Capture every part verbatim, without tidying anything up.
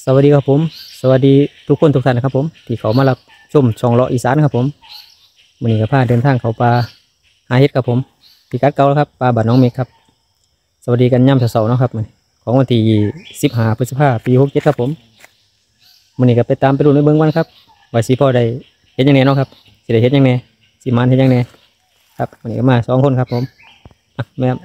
สวัสดีครับผมสวัสดีทุกคนทุกท่านนะครับผมที่เขามารับชมช่องเลาะอีสานครับผมวันนี้ก็พาเดินทางเขาป่าหาเห็ดครับผมพิกัดเก่าแล้วครับป่าบ้านน้องเมฆครับสวัสดีกันย่ำเสาร์ๆเนาะครับมื้อนี้ของวันที่สิบห้าพฤษภาคมปีหกเจ็ดครับผมวันนี้ก็ไปตามไปดูในเบื้องวันครับว่าสีพ่อได้เห็ดยังไงเนาะครับสิได้เห็ดยังไงสิมันเห็ดยังไงครับวันนี้ก็มาสองคนครับผมอ่ะแม่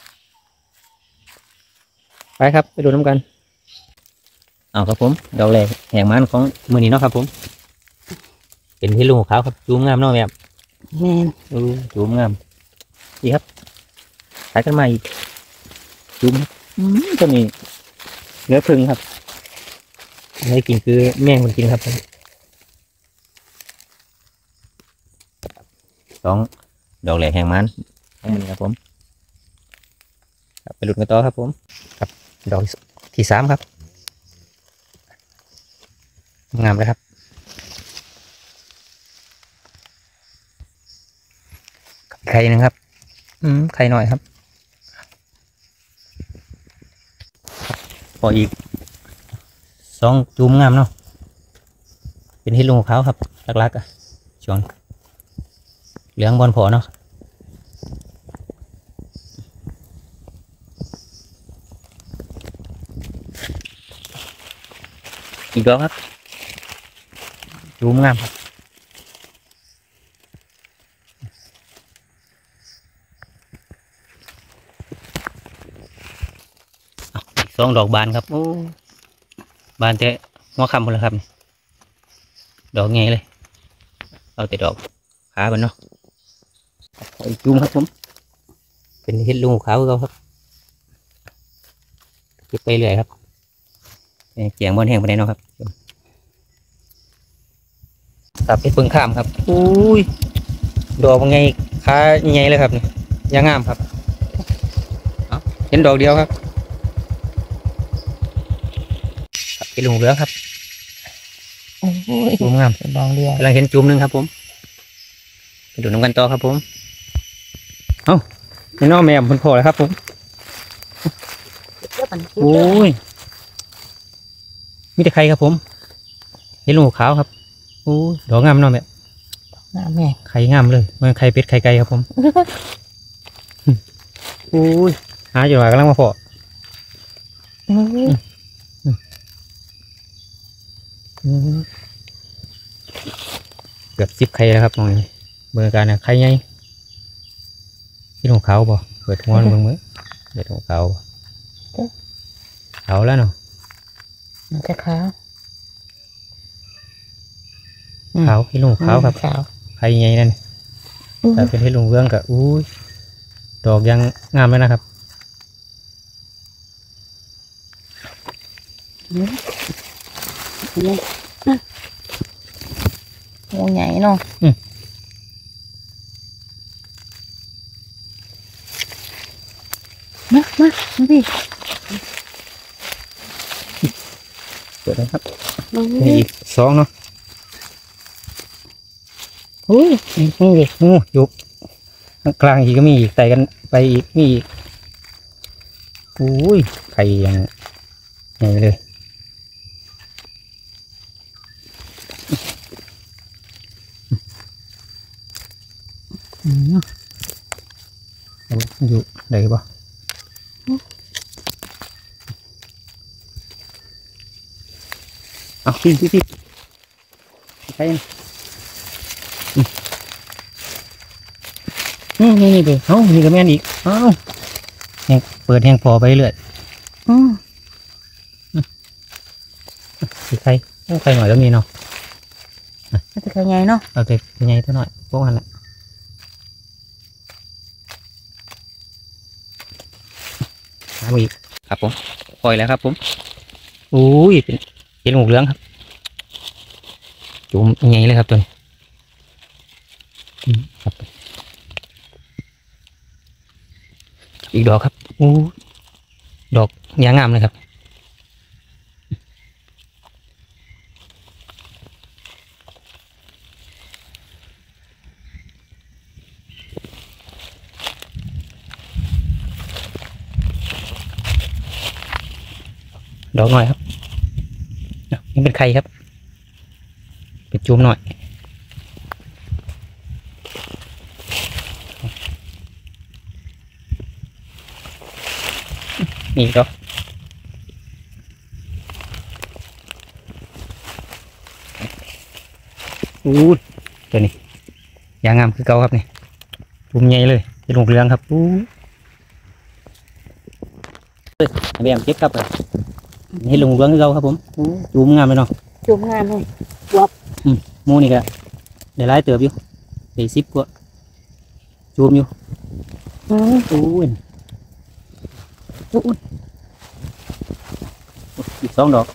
ไปครับไปดูน้ำกันเอาครับผมดอกแรกแหงมันของมือนี้เนาะครับผมเป็นที่ลุงขาวครับจูมงามเนาะแบบแม่นดูจูมงามดีครับสายกันมาอีกจูมตัวนี้เนื้อพึ่งครับไม่กินคือแม่งมันกินครับผมสองดอกแหลกแหงมันของมือนี้ครับผมไปหลุดกันต่อครับผมครับดอกที่สามครับงามเลยครับไข่นึงครับอืมไข่หน่อยครับพออีกสองจุ่มงามเนาะเป็นที่ลุงเขาครับลักๆอ่ะช่วงเหลืองบอลพอเนาะอีกดอกครับจุ่มงามครับสองดอกบานครับโอ้บานแต่หัวคำหมดแล้วครับดอกไงเลยเอาแต่ดอกขาบันเนาะอีกจุ่มครับผมเป็นเห็ดลุงขาวเขาครับเก็บไปเรื่อยครับเกียงบอลแห้งไปไหนเนาะครับครับเป็นเพิ่งข้ามครับอุ้ยดอกไงขาใหญ่เลยครับเนี่ยยางงามครับเห็นดอกเดียวครับเป็นลุงเหลืองครับโอ้ยจุ่มงามดองเดียวกำลังเห็นจุ่มหนึ่งครับผมไปดูน้ำกันต่อครับผมเอ้านี่น้องแม่ผมพอแล้วครับผมโอ้ยมีแต่ไข่ครับผมเห็นลุงขาวครับโอ้ดอกงามน้องแม่งามแม่ไข่งามเลยมันไข่เป็ดไข่ไก่ครับผมโอ้ยหาอยู่หน่อยกำลังมาพอเกือบสิบไข่แล้วครับมองนี่เบอร์การเนี่ยไข่ไงที่ลุงขาวบ่เปิดหัวเบิ่งมื้อเปิดหัวขาวขาวแล้วเนาะมันจะขาวขาวที่ลุงขาวครับขาวไข่ไงนั่นแต่เป็นที่ลุงเรื่องกับอู้ดอกยังงามเลยนะครับวงใหญ่เนาะมามาพี่เปิดนะครับมีอีกสองเนาะอุ้ยนี่ดิโอ้ยุบกลางอีกก็มีอีกไต่กันไปอีกมีอีกอุ้ยไข่ยังใหญ่เลยอยู่ไหนบ่เอาพี่พี่พี่ใช่นี่นี่นี่ดิเอ้ามีกระแมนอีกเอ้าแหงเปิดแหงพอไปเรื่อยอืมสิใครใครหน่อยแล้วมีเนาะมันจะใหญ่เนาะเอาแต่ใหญ่เท่าหน่อยพวกนั้นแหละน้ำอีกครับผมปล่อยแล้วครับผมอุ้ยเป็นเป็นหมูเหลืองครับจุ่มใหญ่เลยครับตัวนี้ครับอีกดอกครับอู้ดอกยางงามเลยครับดอกหน่อยครับยังเป็นไข่ครับเป็นจุ่มหน่อยนี่ก็อู้ตัวนี้ยางงามคือเก่าครับนี่จุ่มใหญ่เลยเป็นลูกเรืองครับอู้เฮ้ยแบมเก็บครับเลยนี่ลูกเรืองคือเก่าครับผมอู้จุ่มงามเลยเนาะจุ่มงานเลยหมูนี่ก็ได้หลายเติบอยู่ได้สิบกว่าจุ่มอยู่อืมอู้ยอุ้ยอีกสองดอก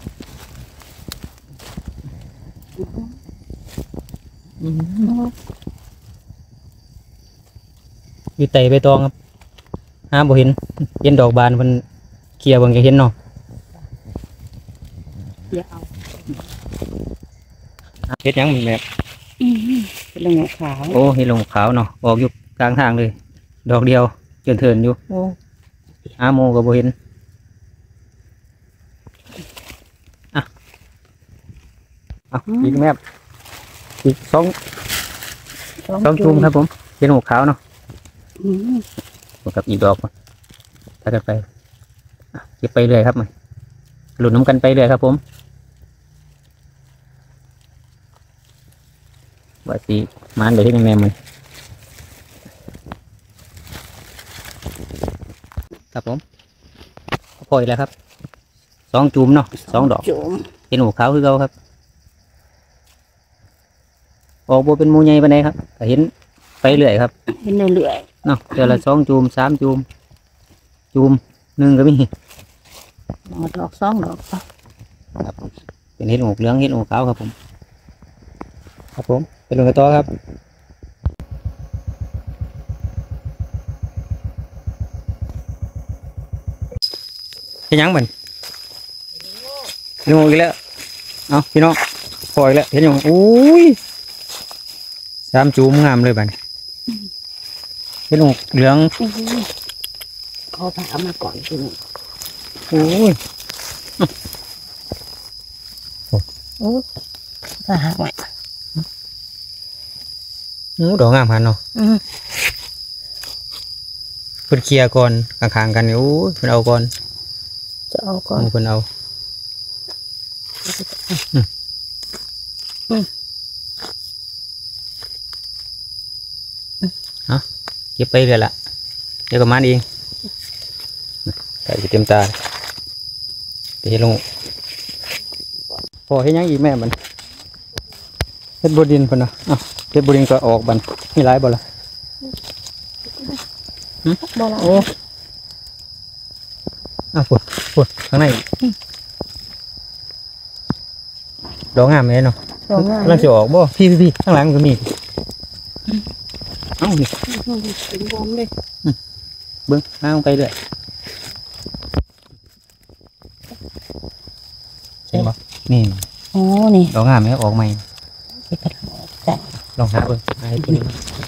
อยู่ไต่ใบตองครับหาบ่เห็นเห็นดอกบานมันเคลียร์เบิ่งจะเห็นเนาะเดี๋ยวเอาเฮ็ดหยังแบบอืมเป็นเรื่องขาวโอ้เฮ็ดลงขาวเนาะออกอยู่กลางทางเลย ดอกเดียวจนเถินอยู่โอ้หาโมก็บ่เห็นอ่ะเอาอีกแมบอีกสองสองจุ่มครับผมเฮ็ดลงขาวเนาะอืมบวกกับอีกดอกถ้ากันไปอ่ะเก็บไปเรื่อยครับมันหลุดน้ำกันไปเรื่อยครับผมว่าสีมันเดี๋ยวที่แม่มันครับผมพออีกแล้วครับสองจุ่มเนาะสองดอกจุ่มเห็นหัวขาวคือเก่าครับออกบัเป็นหมูใหญ่ปานใดครับก็เห็นไปเรื่อยครับเห็นเรื่อยเนาะเดี๋ยวละสองจุ่มสามจุ่มจุ่มหนึ่งก็มีๆเอาดอกสองดอกก็ครับเป็นเห็ดหมูเหลืองเห็ดหมูขาวครับผมครับผมเป็นลงกระต้อครับเป็นหยังบันเห็ดหมูอีกแล้วเอาพี่น้องปล่อยแล้วเห็ดหมูอุ้ยสามจุ่มงามเลยบันเห็ดหมูเหลืองอื้อหือเขาไปเอามาก่อนจริงโอ้ยโอ้ถ้าหากไว้โอ้ดอกงามพันเนาะอืมเพิ่นเคลียร์ก่อนข้างๆกันนี่โอ้ยเพิ่นเอาก่อนจะเอาก่อนเพิ่นเอา เก็บไปเลยล่ะเดี๋ยวก็มันเองใส่เต็มตาเดี๋ยวลงพอให้ยังอีกแม่มันเฮ็ดบดินเพิ่นนะอ่ะเฮ็ดบดินก็ออกบันมีหลายบ่ล่ะบ่ละโอ้อ่ะปวดปวดข้างในดอกงามเลยเนาะดอกงามกำลังสิออกบ่พี่พี่ข้างหลังมันก็มีเอ้านี่เป็นบอมเลยเบิ้งน้ำไปเรื่อยเห็นบ่นี่โอ้นี่ดอกงามไหมออกใหม่ที่กระถางแต่ลองหาเบิ้งหาให้ตัวนี้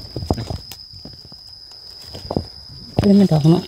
เล่นมันดอกเนาะ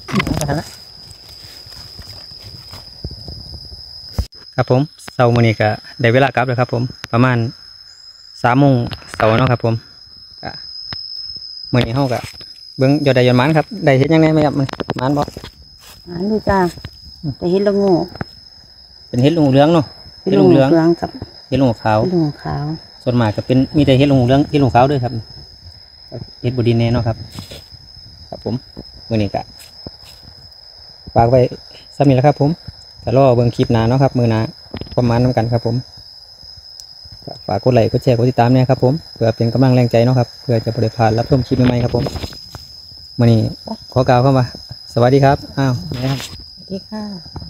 ครับผมเสาร์มื้อนี้ก็ได้เวลากลับแล้วครับผมประมาณสามโมงเสาร์เนาะครับผมก็มื้อนี้เฮาก็เบิ้งยอดได้ยอดหมันครับได้เฮ็ดยังไงไหมครับมันหมันบ่อ่านดูจ้าแต่เห็นละโง่เป็นเฮ็ดลุงเหลืองเนาะเห็นละโง่เหลืองกับเฮ็ดลุงขาวเห็นละโง่ขาวส่วนมากก็เป็นมีแต่เฮ็ดลุงเหลืองเฮ็ดลุงขาวด้วยครับเฮ็ดบ่ดินแน่เนาะครับครับผมมื้อนี้ก็ฝากไว้ซ้ำนี้แหล้วครับผมก็รอเบิ่งคลิปหน้าเนาะครับมื้อหน้าประมาณนํกันครับผมก็ฝากกดไลค์กดแชร์กดติดตามเนี่ยครับผมเพื่อเป็นกำลังแรงใจเนาะครับเพื่อจะบ่ได้พลาดรับชมคลิปใหม่ๆครับผมมื้อนี้ขอกล่าวคำว่าสวัสดีครับอ้าวสวัสดีค่ะ